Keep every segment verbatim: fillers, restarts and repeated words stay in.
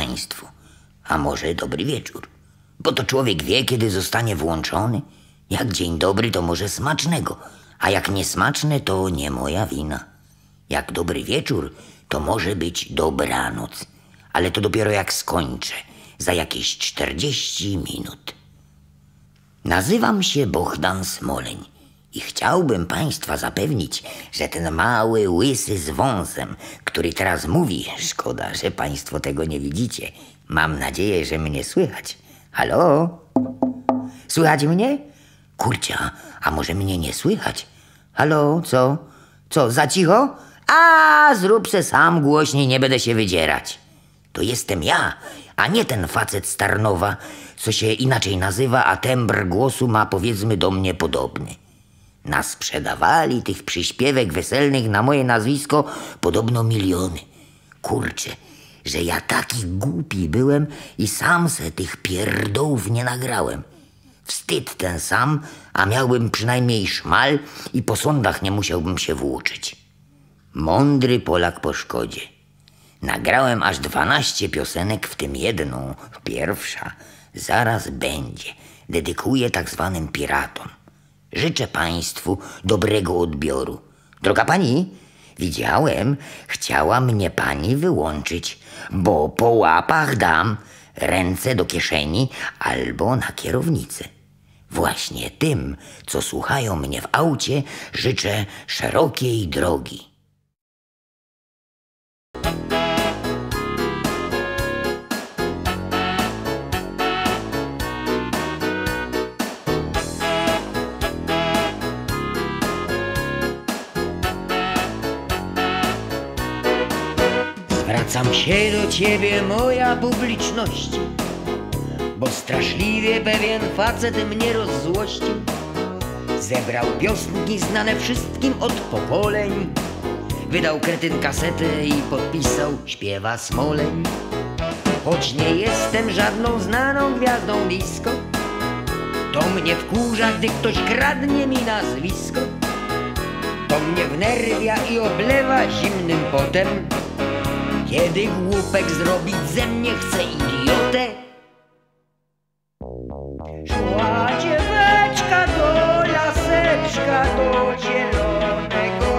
państwu, a może dobry wieczór. Bo to człowiek wie, kiedy zostanie włączony. Jak dzień dobry, to może smacznego, a jak niesmaczne, to nie moja wina. Jak dobry wieczór, to może być dobranoc, ale to dopiero jak skończę, za jakieś czterdzieści minut. Nazywam się Bohdan Smoleń i chciałbym państwa zapewnić, że ten mały, łysy z wąsem, który teraz mówi, szkoda, że państwo tego nie widzicie, mam nadzieję, że mnie słychać. Halo? Słychać mnie? Kurczę, a może mnie nie słychać? Halo, co? Co, za cicho? A, zrób se sam głośniej, nie będę się wydzierać. To jestem ja, a nie ten facet z Tarnowa, co się inaczej nazywa, a tembr głosu ma powiedzmy do mnie podobny. Nasprzedawali tych przyśpiewek weselnych na moje nazwisko podobno miliony. Kurczę, że ja taki głupi byłem i sam se tych pierdołów nie nagrałem. Wstyd ten sam, a miałbym przynajmniej szmal i po sądach nie musiałbym się włóczyć. Mądry Polak po szkodzie. Nagrałem aż dwanaście piosenek, w tym jedną, pierwsza, zaraz będzie. Dedykuję tak zwanym piratom. Życzę państwu dobrego odbioru. Droga pani, widziałem, chciała mnie pani wyłączyć, bo po łapach dam ręce do kieszeni albo na kierownicę. Właśnie tym, co słuchają mnie w aucie, życzę szerokiej drogi. Zwracam się do ciebie, moja publiczności, bo straszliwie pewien facet mnie rozzłościł. Zebrał piosenki znane wszystkim od pokoleń, wydał kretyn kasetę i podpisał śpiewa Smoleń. Choć nie jestem żadną znaną gwiazdą disco, to mnie wkurza, gdy ktoś kradnie mi nazwisko. To mnie wnerwia i oblewa zimnym potem, kiedy głupek zrobić ze mnie chce idiotę. Szła dzieweczka do laseczka, do zielonego.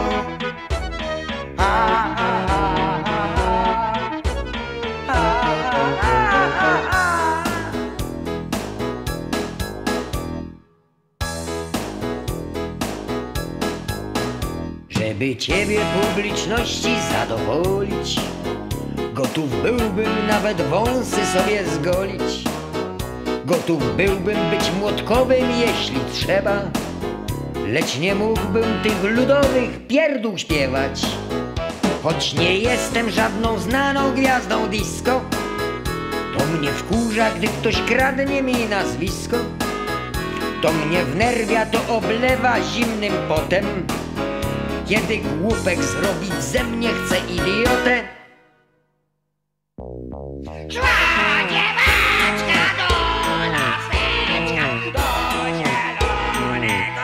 A, a, a, a, a, a, a. Żeby ciebie publiczności zadowolić, gotów byłbym nawet wąsy sobie zgolić. Gotów byłbym być młotkowym, jeśli trzeba, lecz nie mógłbym tych ludowych pierdół śpiewać. Choć nie jestem żadną znaną gwiazdą disco, to mnie wkurza, gdy ktoś kradnie mi nazwisko. To mnie wnerwia, to oblewa zimnym potem, kiedy głupek zrobić ze mnie chce idiotę. Szła dzieweczka do laseczka, do zielonego,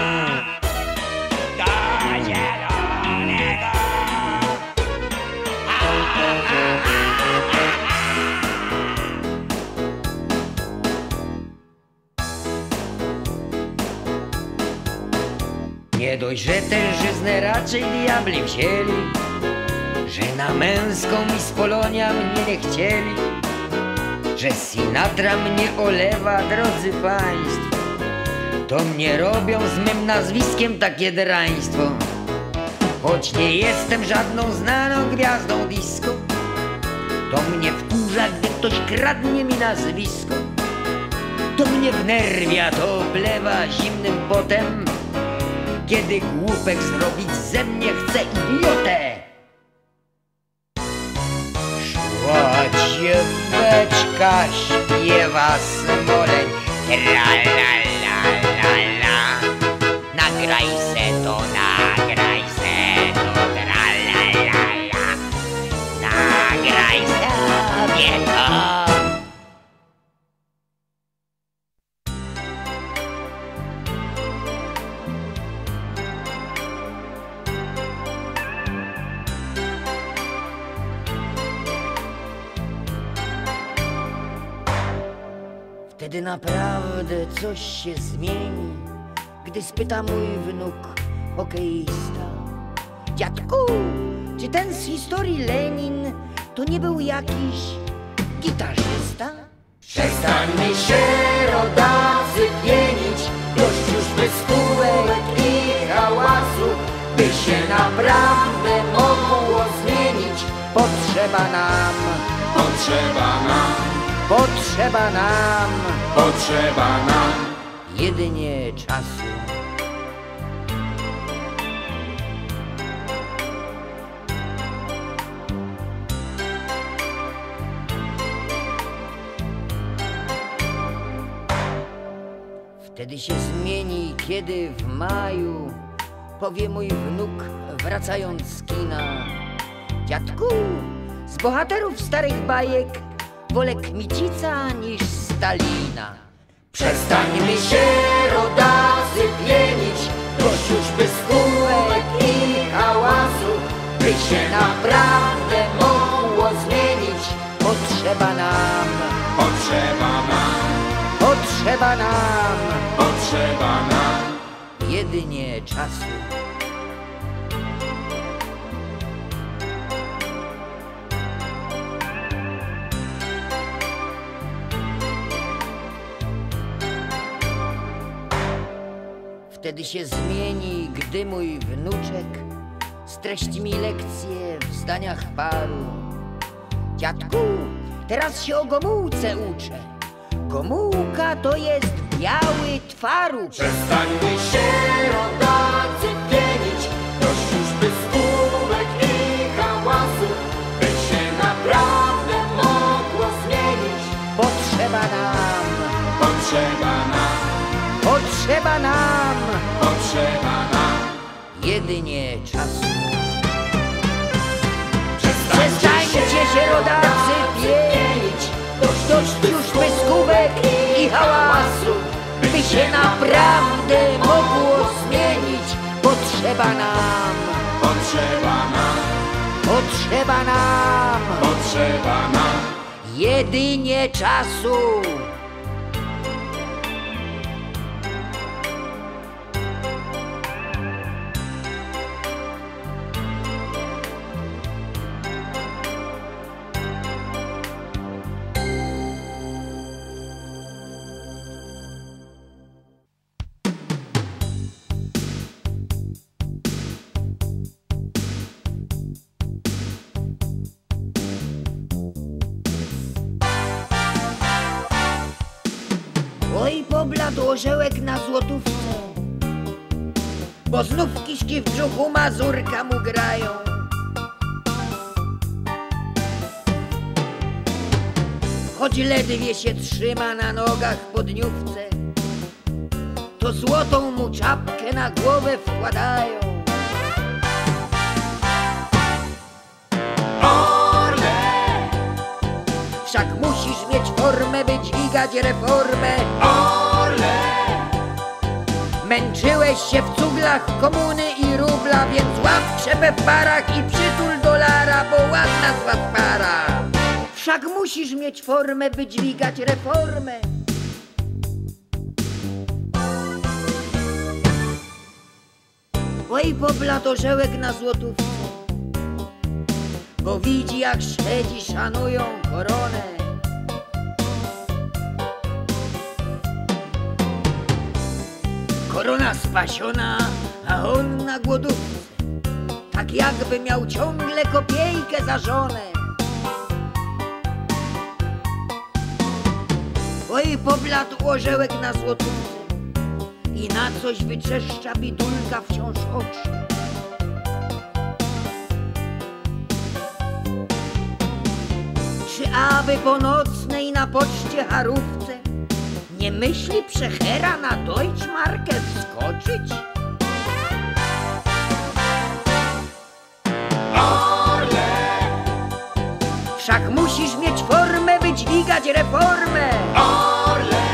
do zielonego. A, a, a, a, a. Nie dość, że tężyznę raczej diabli wzięli, że na męską mi z Polonia mnie nie chcieli, że Sinatra mnie olewa, drodzy państwo, to mnie robią z mym nazwiskiem takie draństwo. Choć nie jestem żadną znaną gwiazdą disco, to mnie wkurza, gdy ktoś kradnie mi nazwisko. To mnie wnerwia, to oblewa zimnym potem, kiedy głupek zrobić ze mnie chce idiotę. Szła dzieweczka, śpiewa Smoleń, tra la la la la. Nagraj se to, nagraj se to, tra la la la. Nagraj sobie to. Wtedy naprawdę coś się zmieni, gdy spyta mój wnuk hokeista: dziadku, czy ten z historii Lenin to nie był jakiś gitarzysta? Przestańmy się, rodacy, pienić, dość już pyskówek i hałasu, by się naprawdę mogło zmienić. Potrzeba nam, Potrzeba nam, potrzeba nam potrzeba nam jedynie czasu. Wtedy się zmieni, kiedy w maju powie mój wnuk, wracając z kina: dziadku, z bohaterów starych bajek wolę Kmicica niż Stalina. Przestańmy się, rodacy, pienić, dość już pyskówek i hałasu, by się naprawdę mogło zmienić. Potrzeba nam, Potrzeba nam, potrzeba nam potrzeba nam jedynie czasu. Wtedy się zmieni, gdy mój wnuczek streści mi lekcje w zdaniach paru: dziadku, teraz się o Gomułce uczę. Gomułka to jest biały twaróg. Przestańmy się, rodacy, pienić, dość już pyskówek i hałasu, by się naprawdę mogło zmienić. Potrzeba nam, Potrzeba nam, potrzeba nam potrzeba nam jedynie czasu. Przestańcie się, rodacy, pienić, dość już pyskówek i hałasu, by się naprawdę mogło zmienić. Potrzeba nam, Potrzeba nam, potrzeba nam potrzeba nam jedynie czasu. Oj, pobladł orzełek na złotówce, bo znów kiszki w brzuchu mazurka mu grają. Choć ledwie się trzyma na nogach po dniówce, to złotą mu czapkę na głowę wkładają. Orle, Wszak musisz mieć formę, by dźwigać reformę. orle, Męczyłeś się w cuglach komuny i rubla, więc łap krzepę w parach i przytul dolara, bo ładna z was para. Wszak musisz mieć formę, by dźwigać reformę. Oj, pobladł orzełek na złotówce, bo widzi, jak Szwedzi szanują koronę. Korona spasiona, a on na głodówce, tak jakby miał ciągle kopiejkę za żonę. Oj, pobladł orzełek na złotówce i na coś wyczeszcza bidulka wciąż oczy. Czy aby po nocnej na poczcie harówce nie myśli przechera na Deutschmarkę wskoczyć? orle, Wszak musisz mieć formę, by dźwigać reformę. orle,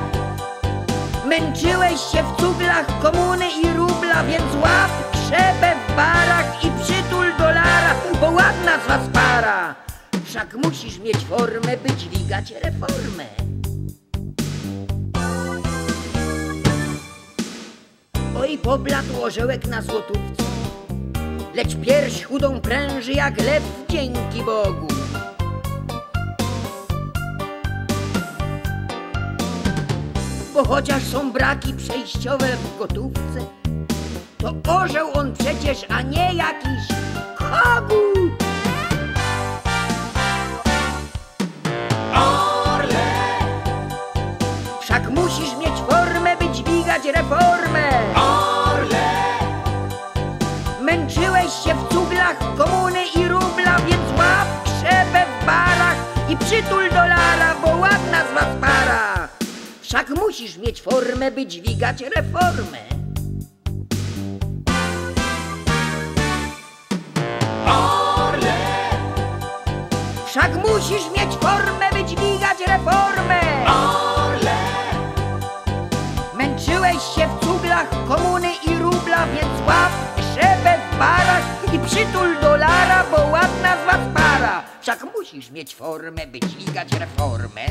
Męczyłeś się w cuglach komuny i rubla, więc łap krzepę w barach i przytul dolara, bo ładna z was para. Wszak musisz mieć formę, by dźwigać reformę. Oj, pobladł orzełek na złotówce, lecz pierś chudą pręży jak lew, dzięki Bogu. Bo chociaż są braki przejściowe w gotówce, to orzeł on przecież, a nie jakiś kogut. Orle, Wszak musisz mieć formę, by dźwigać reformę. orle, Męczyłeś się w cuglach komuny i rubla, więc łap krzepę w barach i przytul dolara, bo ładna z was para. Wszak musisz mieć formę, by dźwigać reformę. orle, Wszak musisz mieć formę, by dźwigać reformę. orle, Męczyłeś się w cuglach komuny i rubla, więc łap krzepę w barach i przytul dolara, bo ładna z was para. Wszak musisz mieć formę, by dźwigać reformę.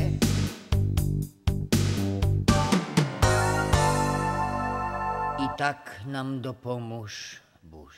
I tak nam dopomóż Bóg.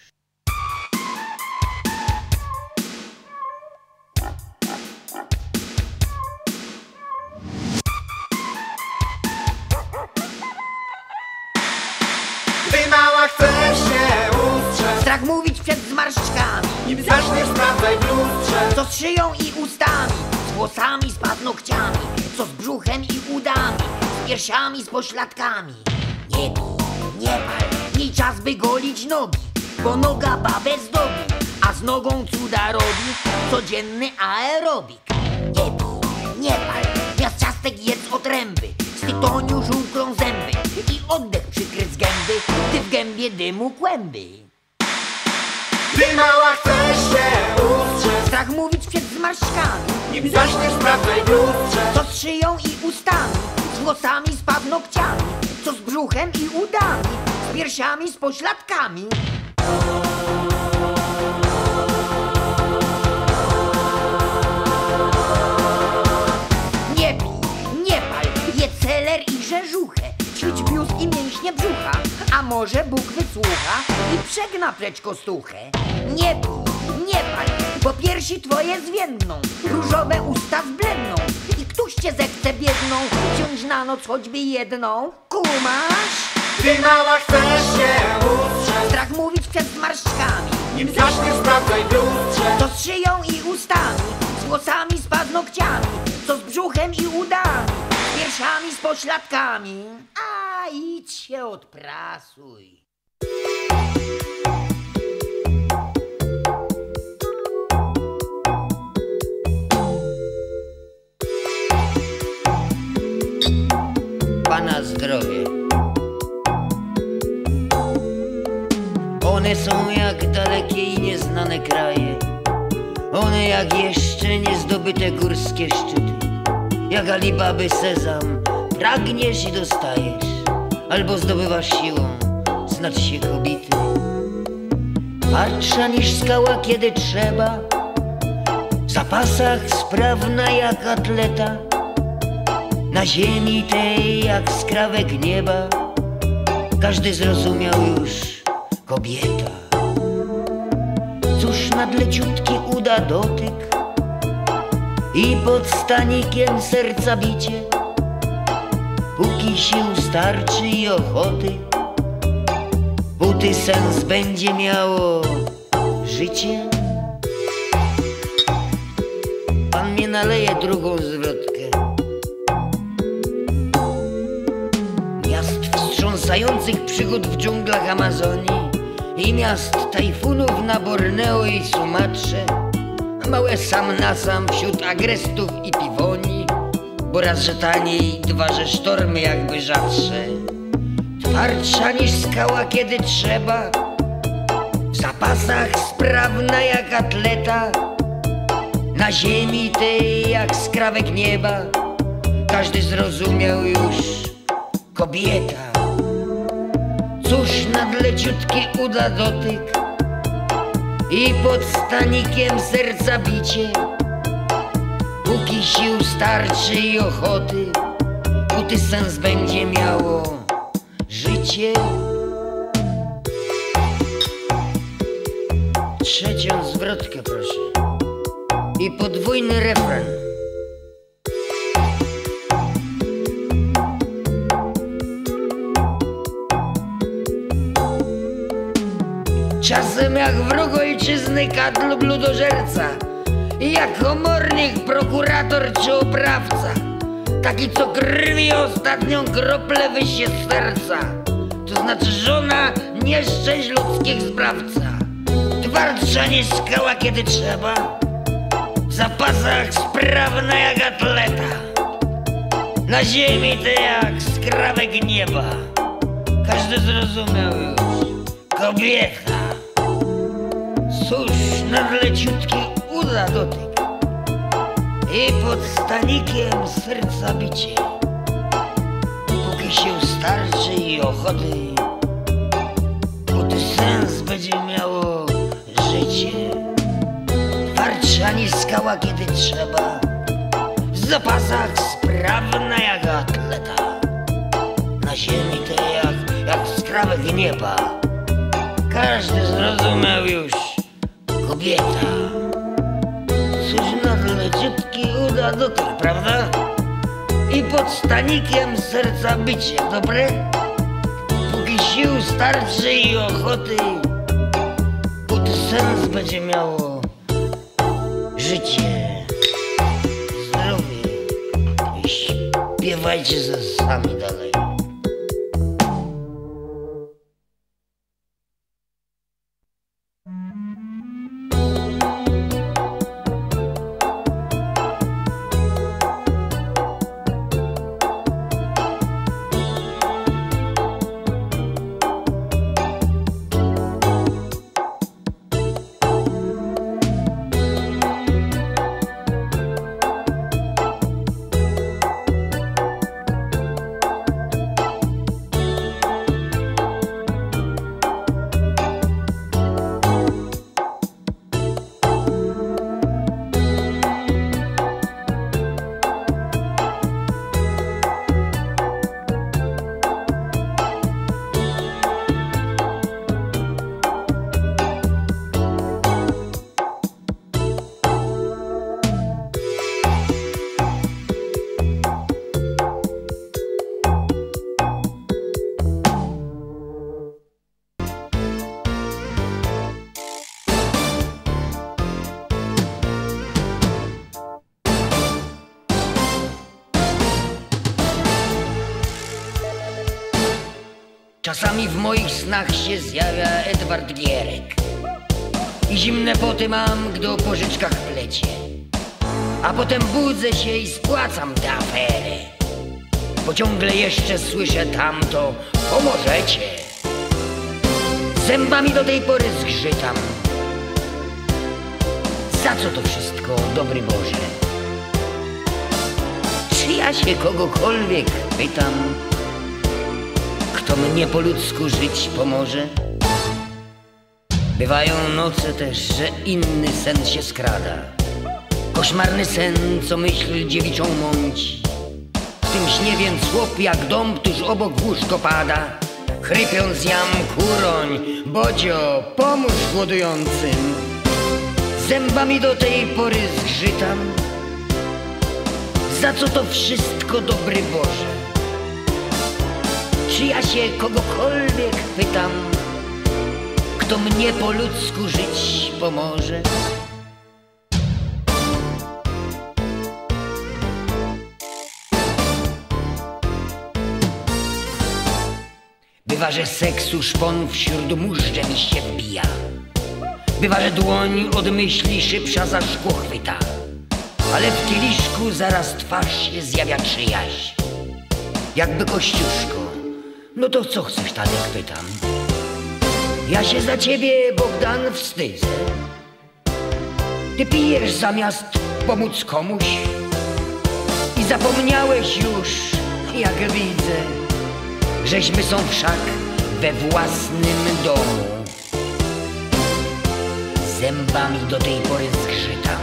gdy mała chcesz się ustrzec, Strach mówić przed zmarszczkami, nim zaczniesz sprawdzaj w lustrze. co z szyją i ustami, z włosami, z paznokciami, co z brzuchem i udami, z piersiami, z pośladkami. Nie bij, nie pal, nie czas by golić nogi, bo noga babę zdobi, a z nogą cuda robi codzienny aerobik. Nie bij, nie pal, miast ciastek jedz otręby, z tytoniu żółklą zęby i oddech przykryć z gęby, ty w gębie dymu kłęby. Gdy mała chcesz się ustrzec, Strach mówić przed zmarszczkami, nim zaczniesz sprawdzaj w lustrze. co z szyją i ustami, z włosami, z paznokciami, co z brzuchem i udami, z piersiami, z pośladkami. Nie pij, nie pal, jedz seler i rzeżuchę, ćwicz biust i mięśnie brzucha, a może Bóg wysłucha i przegna precz kostuchę. Nie pij, nie pal, bo piersi twoje zwiędną, różowe usta zbledną i któż cię zechce biedną wziąć na noc choćby jedną. Kumasz? Gdy mała chcesz się ustrzec, Strach mówić przed zmarszczkami, nim zaczniesz sprawdzaj w lustrze. co z szyją i ustami, z włosami, z paznokciami, co z brzuchem i udami, z piersiami, z pośladkami. A idź się odprasuj. Pana zdrowie. One są jak dalekie i nieznane kraje, one jak jeszcze niezdobyte górskie szczyty. Jak Alibaby sezam, pragniesz i dostajesz, albo zdobywasz siłą, znać się kobiety. Twardsza niż skała, kiedy trzeba, w zapasach sprawna jak atleta, na ziemi tej jak skrawek nieba, każdy zrozumiał już kobieta. Cóż nad leciutki uda dotyk i pod stanikiem serca bicie, póki sił starczy i ochoty, póty sens będzie miało życie. Pan mnie naleje drugą zwrotkę. Miast wstrząsających przygód w dżunglach Amazonii i miast tajfunów na Borneo i Sumatrze, małe sam na sam wśród agrestów i piwoni, bo raz, że taniej, dwa, że sztormy jakby rzadsze. Twardsza niż skała, kiedy trzeba, w zapasach sprawna jak atleta, na ziemi tej jak skrawek nieba, każdy zrozumiał już kobieta. Cóż nad leciutki uda dotyk i pod stanikiem serca bicie, póki sił starczy i ochoty, póty sens będzie miało życie. trzecią zwrotkę, proszę. I podwójny refren. Czasem jak wróg ojczyzny kat lub ludożerca, i jak komornik, prokurator czy oprawca, taki co krwi ostatnią kroplę wysie z serca, to znaczy żona nieszczęść ludzkich sprawca. Twardsza niż skała kiedy trzeba, w zapasach sprawna jak atleta, na ziemi ty jak skrawek nieba. Każdy zrozumiał już, kobieta. Cóż, nadleciutki uda dotyk i pod stanikiem serca bicie, póki się starczy i ochoty, póty sens będzie miało życie. Twardsza niż skała kiedy trzeba, w zapasach sprawna jak atleta, na ziemi to jak, jak skrawek nieba. Każdy zrozumiał już, kobieta. Cóż, nadleciutki uda dotyk, prawda? I pod stanikiem serca bicie, dobre? Póki sił starczy i ochoty, póty sens będzie miało życie, zdrowie. I śpiewajcie ze sami dalej. Czasami w moich snach się zjawia Edward Gierek i zimne poty mam, gdy o pożyczkach plecie. A potem budzę się i spłacam tę aferę, bo ciągle jeszcze słyszę tamto: pomożecie. Zębami do tej pory zgrzytam. Za co to wszystko, dobry Boże? Czy ja się kogokolwiek pytam, kto mnie po ludzku żyć pomoże? Bywają noce też, że inny sen się skrada, koszmarny sen, co myśl dziewiczą mąci. W tym śnie więc chłop jak dąb tuż obok w łóżko pada, chrypiąc jam: kuroń, bodzio, pomóż głodującym. Zębami do tej pory zgrzytam. Za co to wszystko, dobry Boże? Czy ja się kogokolwiek pytam, kto mnie po ludzku żyć pomoże? Bywa, że seksu szpon wśród móżdże mi się wbija. Bywa, że dłoń od myśli szybsza za szkło chwyta, ale w kieliszku zaraz twarz się zjawia czyjaś. Jakby Kościuszko, no to co chcesz, Tadek, pytam. Ja się za ciebie, Bogdan, wstydzę. Ty pijesz zamiast pomóc komuś i zapomniałeś już, jak widzę, żeśmy są wszak we własnym domu. Zębami do tej pory zgrzytam.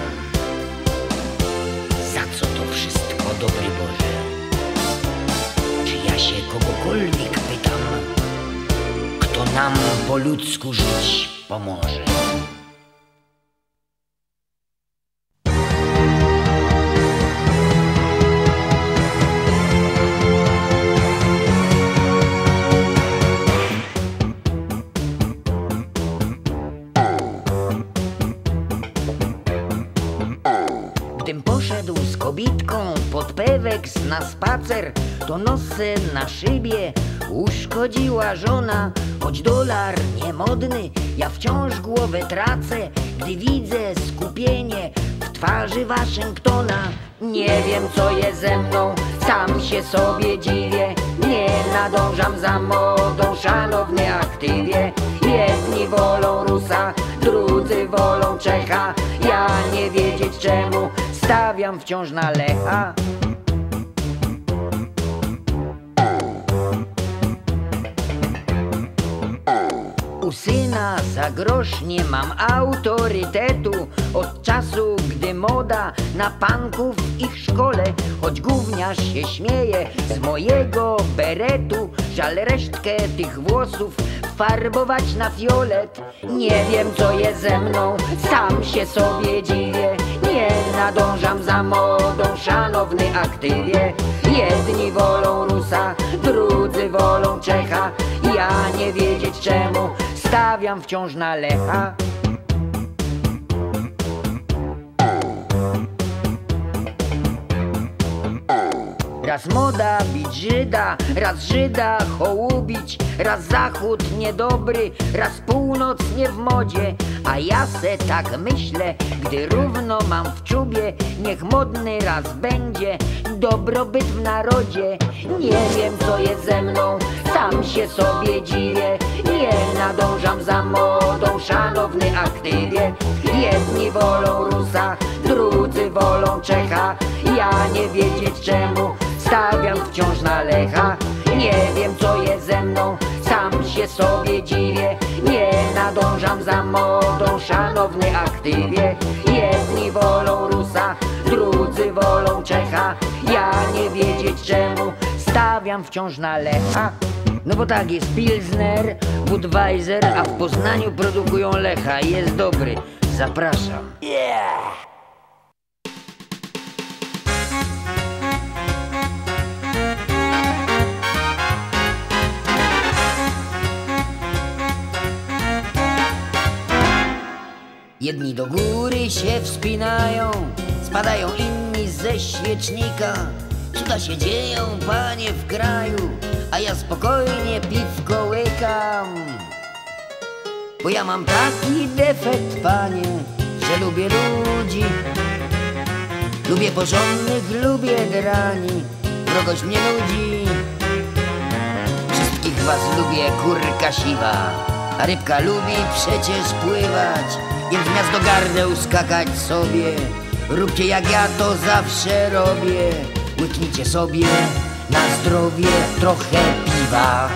Za co to wszystko, dobry Boże? Czy ja się kogokolwiek pytam, kto nam po ludzku żyć pomoże? gierką pod peweks na spacer, to nosę na szybie uszkodziła żona. Choć dolar niemodny, ja wciąż głowę tracę, gdy widzę skupienie w twarzy Waszyngtona. Nie wiem, co jest ze mną, sam się sobie dziwię. Nie nadążam za modą, szanowny aktywie. Jedni wolą Rusa, drudzy wolą Czecha. Ja nie wiedzieć czemu, stawiam wciąż na Lecha. U syna za grosz nie mam autorytetu od czasu, gdy moda na panków w ich szkole. Choć gówniarz się śmieje z mojego beretu, żal resztkę tych włosów farbować na fiolet. Nie wiem, co jest ze mną, sam się sobie dziwię. Nie nadążam za modą, szanowny aktywie. Jedni wolą Rusa, drudzy wolą Czecha. Ja nie wiedzieć czemu, stawiam wciąż na Lecha. Raz moda bić Żyda, raz Żyda hołubić, raz Zachód niedobry, raz północ nie w modzie. A ja se tak myślę, gdy równo mam w czubie, niech modny raz będzie dobrobyt w narodzie. Nie wiem, co jest ze mną, sam się sobie dziwię. Nie nadążam za modą, szanowny aktywie. Jedni wolą Rusa, drudzy wolą Czecha. Ja nie wiedzieć czemu, stawiam wciąż na Lecha. Nie wiem, co jest ze mną, sam się sobie dziwię. Nie nadążam za modą, szanowny aktywie. Jedni wolą Rusa, drudzy wolą Czecha. Ja nie wiedzieć czemu, stawiam wciąż na Lecha. No bo tak, jest Pilsner, Budweiser, a w Poznaniu produkują Lecha i jest dobry. Zapraszam. Yeah! Jedni do góry się wspinają, spadają inni ze świecznika. Cuda się dzieją, panie, w kraju, a ja spokojnie piwko łykam. Bo ja mam taki defekt, panie, że lubię ludzi. Lubię porządnych, lubię drani, wrogość mnie nudzi. Wszystkich was lubię, kurka siwa, a rybka lubi przecież pływać. Więc zamiast do gardeł skakać sobie, róbcie jak ja to zawsze robię. Łyknijcie sobie na zdrowie trochę piwa.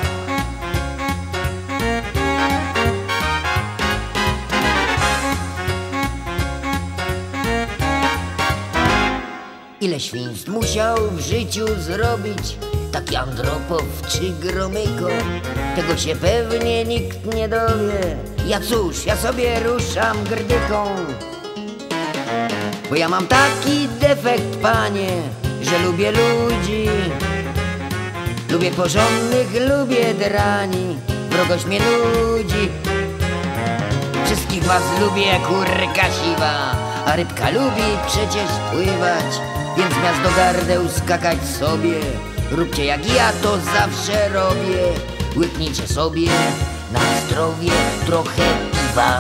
Ile świństw musiał w życiu zrobić taki Andropow czy Gromyko? Tego się pewnie nikt nie dowie. Ja cóż, ja sobie ruszam grdyką. Bo ja mam taki defekt, panie, że lubię ludzi. Lubię porządnych, lubię drani, wrogość mnie nudzi. Wszystkich was lubię, kurka siwa, a rybka lubi przecież pływać. Więc zamiast do gardeł skakać sobie, róbcie jak ja to zawsze robię. Łyknijcie sobie na zdrowie trochę piwa.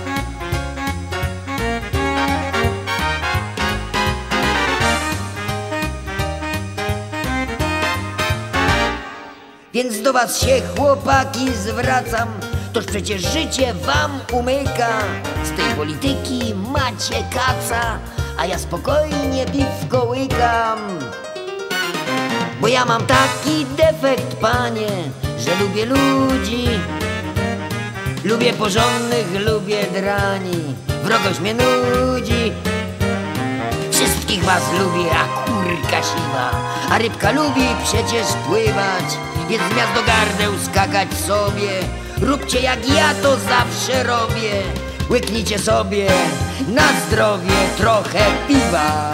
Więc do was się, chłopaki, zwracam, toż przecież życie wam umyka. Z tej polityki macie kaca, a ja spokojnie piwko łykam. Bo ja mam taki defekt, panie, że lubię ludzi. Lubię porządnych, lubię drani, wrogość mnie nudzi. Wszystkich was lubię, a kurka siwa, a rybka lubi przecież pływać. Więc zamiast do gardeł skakać sobie, róbcie jak ja to zawsze robię. Łyknijcie sobie na zdrowie trochę piwa.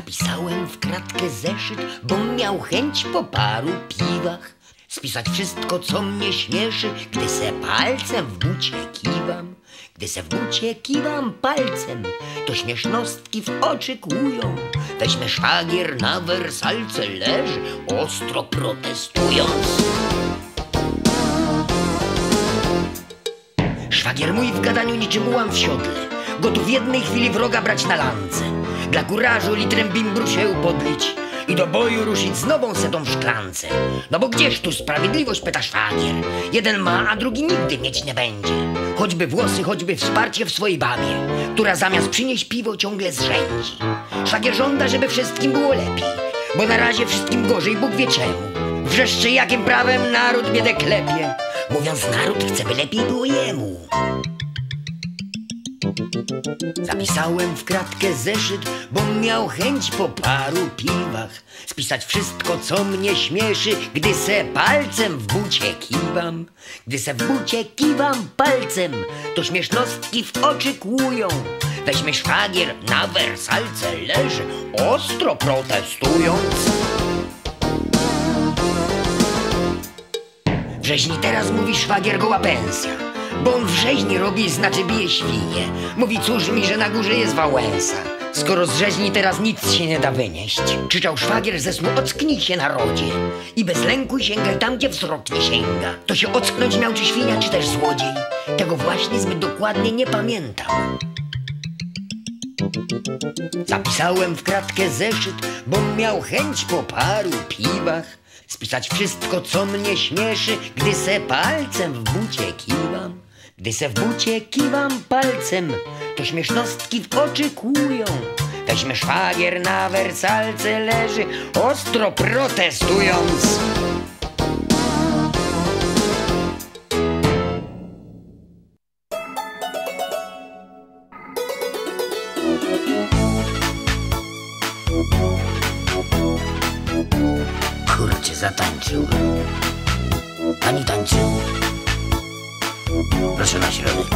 Zapisałem w kratkę zeszyt, bo miał chęć po paru piwach spisać wszystko, co mnie śmieszy, gdy se palcem w bucie kiwam. Gdy se w bucie kiwam palcem, to śmiesznostki w oczy kłują. Weźmy szwagier na wersalce leży, ostro protestując. Szwagier mój w gadaniu niczym ułam w siodle, gotów w jednej chwili wroga brać na lance, dla kurażu litrem bimbru się upodlić i do boju ruszyć z nową setą w szklance. No bo gdzież tu sprawiedliwość, pyta szwagier? Jeden ma, a drugi nigdy mieć nie będzie. Choćby włosy, choćby wsparcie w swojej babie, która zamiast przynieść piwo ciągle zrzędzi. Szwagier żąda, żeby wszystkim było lepiej, bo na razie wszystkim gorzej, Bóg wie czemu. Wrzeszczy, jakim prawem naród biedę klepie, mówiąc naród chce, by lepiej było jemu. Zapisałem w kratkę zeszyt, bo miał chęć po paru piwach spisać wszystko, co mnie śmieszy, gdy se palcem w bucie kiwam. Gdy se w bucie kiwam palcem, to śmiesznostki w oczy kłują. Weźmy szwagier, na wersalce leży, ostro protestując. W rzeźni teraz, mówi szwagier, goła pensja, bo on w rzeźni robi, znaczy bije świnie. Mówi, cóż mi, że na górze jest Wałęsa, skoro z rzeźni teraz nic się nie da wynieść. Krzyczał szwagier ze snu, ocknij się, narodzie, i bez lęku sięgaj tam, gdzie wzrok nie sięga. To się ocknąć miał czy świnia, czy też złodziej, tego właśnie zbyt dokładnie nie pamiętam. Zapisałem w kratkę zeszyt, bo miał chęć po paru piwach spisać wszystko, co mnie śmieszy, gdy se palcem w bucie kiwam. Gdy se w bucie kiwam palcem, to śmiesznostki w oczy kłują. Weźmy szwagier, na wersalce leży, ostro protestując. Kurczę, zatańczył. Pani tańczy. Proszę na środek.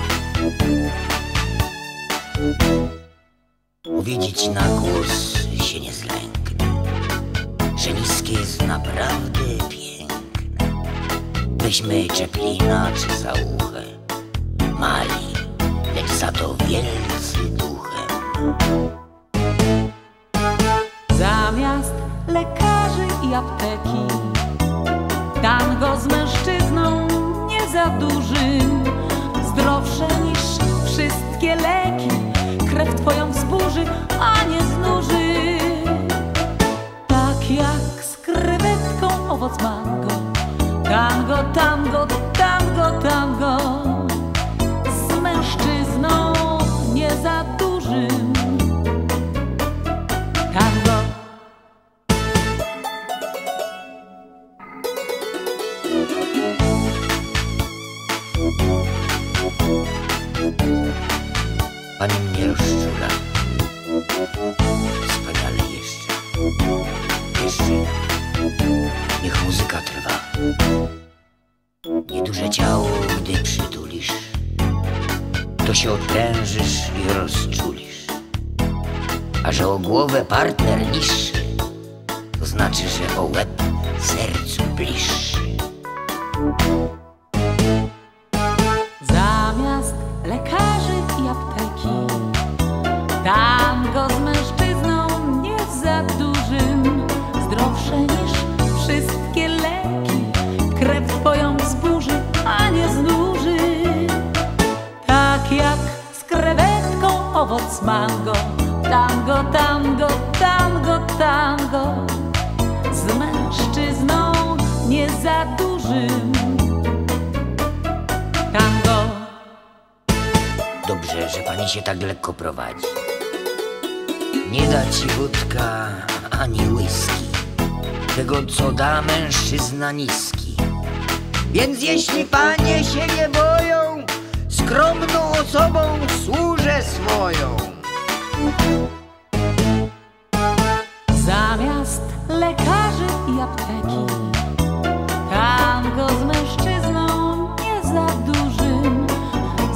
Powiedzieć na głos się nie zlęknę, że niskie jest naprawdę piękne. Weźmy Czeplina czy Zauchę, mali, lecz za to wielcy duchem. Zamiast lekarzy i apteki, tango z mężczyzną nie za dużym, zdrowsze niż wszystkie leki, krew twoją wzburzy, a nie znuży. Tak jak z krewetką owoc mango, tango, tango, tango, tango, z mężczyzną nie za dużym. Tango. Pani mnie rozczula. Wspaniale jeszcze. Jeszcze. Niech muzyka trwa. Nieduże ciało, gdy przytulisz, to się odprężysz i rozczulisz. A że o głowę partner niższy, to znaczy, że o łeb sercu bliższy. Zamiast lekarzy i apteki, tango z mężczyzną nie za dużym, zdrowsze niż wszystkie leki, krew twoją wzburzy, a nie znuży. Tak jak z krewetką owoc mango, tango, tango, tango, tango, z mężczyzną nie za dużym. Tango. Dobrze, że pani się tak lekko prowadzi. Nie da ci wódka ani whisky tego, co da mężczyzna niski. Więc jeśli panie się nie boją, skromną osobą służę swoją. Zamiast lekarzy i apteki, tango z mężczyzną nie za dużym,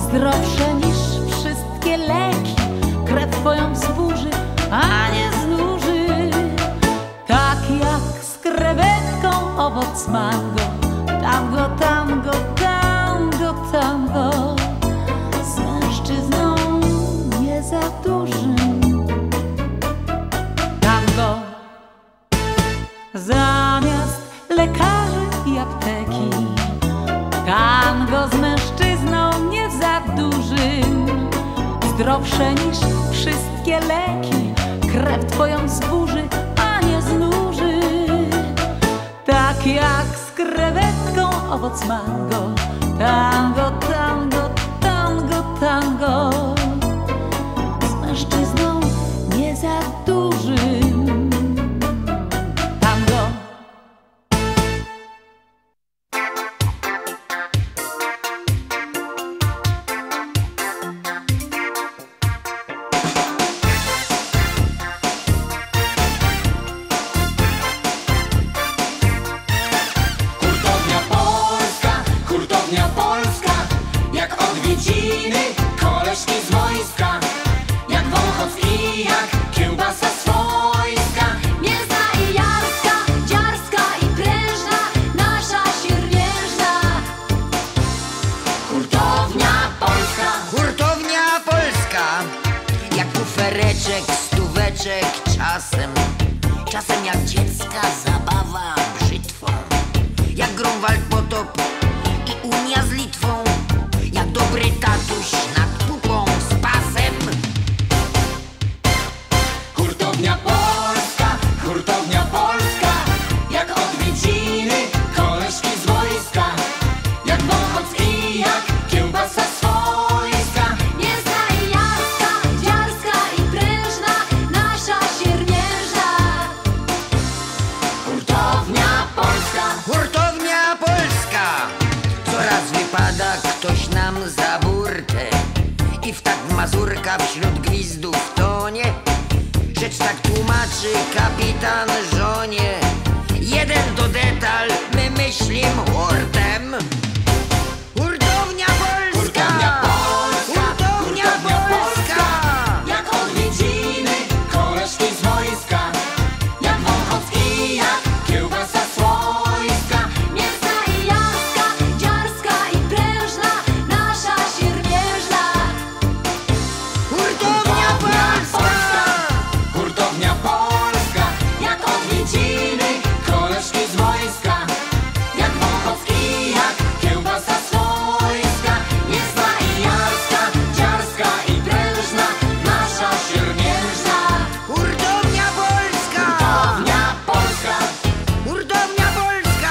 zdrowsze niż wszystkie leki, krew twoją wzburzy, a nie znów. owoc mango. Tango, tango, tango, tango. Z mężczyzną nie za dużym. Tango. Zamiast lekarzy i apteki, tango z mężczyzną nie za dużym. Zdrowsze niż wszystkie leki, krew twoją zburzy, a nie znuży. Tak jak z krewetką owoc mango. Tango, tango, tango, tango. Z mężczyzną nie za dużym. Tango. Hurtownia polska, hurtownia polska, jak odwiedziny, koleżki z wojska, jak Wąchock i jak kiełbasa swojska. Mięsna i jarska, dziarska i prężna, nasza siermierzna. Hurtownia polska, Hurtownia polska, jak kufereczek, stóweczek czasem. Czasem jak dziecka zabawa brzytwą. Jak Grunwald Potop i Unia z Litwą. Jak dobry tatuś nad pupą z pasem. hurtownia polska, hurtownia polska, jak odwiedziny, koleżki z wojska, jak Wąchock i jak kiełbasa swojska. Mięsna i jarska, dziarska i prężna, nasza siermierzna. Hurtownia polska, Hurtownia polska. Coraz wypada ktoś nam za burtę. I w tak mazurka wśród gwizdów tonie. Rzecz tak tłumaczy kapitan żonie. Jeden to detal, my myślim hurtem. Hurtownia polska. hurtownia polska, Hurtownia hurtownia polska. jak odwiedziny, koleżki z wojska, jak Wąchock i jak kiełbasa swojska. Mięsna i jarska, dziarska i prężna, nasza siermierzna. Hurtownia polska. Hurtownia polska, jak odwiedziny, koleżki z wojska, jak Wąchock i jak kiełbasa swojska. Mięsna i jarska, dziarska i prężna, nasza siermierzna. Hurtownia polska. Hurtownia polska, Hurtownia polska.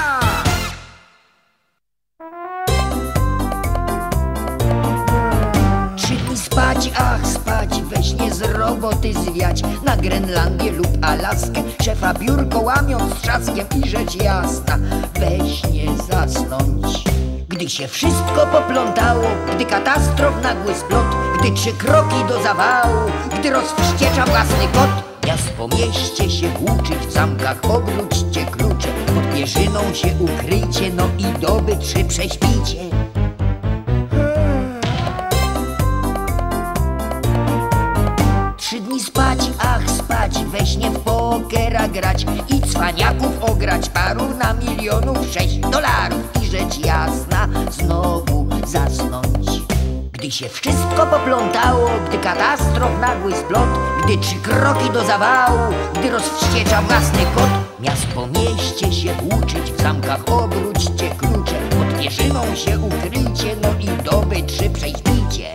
Trzy dni spać, ach spać, we śnie z roboty zwiać na Grenlandię lub Alaskę, szefa biurko łamiąc z trzaskiem i rzecz jasna, we śnie zasnąć. Gdy się wszystko poplątało, gdy katastrof nagły splot, gdy trzy kroki do zawału, gdy rozwściecza własny kot. Miast po mieście się włóczyć, w zamkach obróćcie klucze, pod pierzyną się ukryjcie, no i doby trzy prześpicie. Trzy dni spać, ach spać, we śnie w pokera grać i cwaniaków ograć paru na milionów sześć dolarów i rzecz jasna znowu zasnąć. Gdy się wszystko poplątało, gdy katastrof nagły splot, gdy trzy kroki do zawału, gdy rozwściecza własny kot. Miast po mieście się włóczyć, w zamkach obróćcie klucze, pod pierzyną się ukryjcie, no i doby trzy prześpijcie.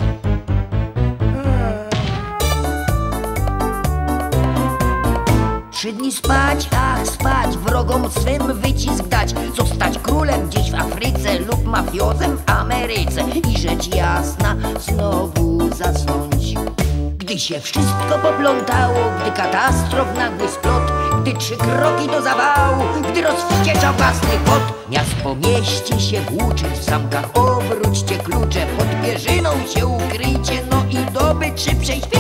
Trzy dni spać, ach spać, wrogom swym wycisk dać, zostać królem gdzieś w Afryce lub mafiozem w Ameryce i rzecz jasna znowu zasnąć. Gdy się wszystko poplątało, gdy katastrof nagły splot, gdy trzy kroki do zawału, gdy rozwściecza własny kot. Miast po mieście się włóczyć, w zamkach obróćcie klucze, pod pierzyną się ukryjcie, no i doby trzy przejść